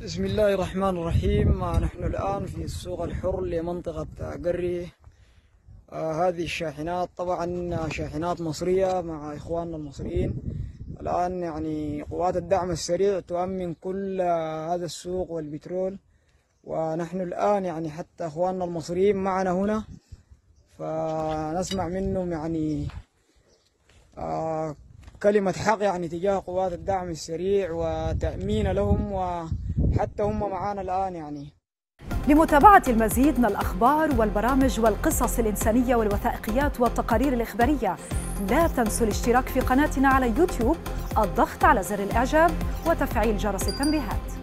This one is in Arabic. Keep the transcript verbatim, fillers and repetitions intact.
بسم الله الرحمن الرحيم. نحن الآن في السوق الحر لمنطقة قري. آه هذه الشاحنات طبعا شاحنات مصرية مع إخواننا المصريين. الآن يعني قوات الدعم السريع تؤمن كل آه هذا السوق والبترول، ونحن الآن يعني حتى إخواننا المصريين معنا هنا، فنسمع منهم يعني آه كلمة حق يعني تجاه قوات الدعم السريع وتأمين لهم، وحتى هم معانا الآن. يعني لمتابعة المزيد من الأخبار والبرامج والقصص الإنسانية والوثائقيات والتقارير الإخبارية، لا تنسوا الاشتراك في قناتنا على يوتيوب، الضغط على زر الإعجاب وتفعيل جرس التنبيهات.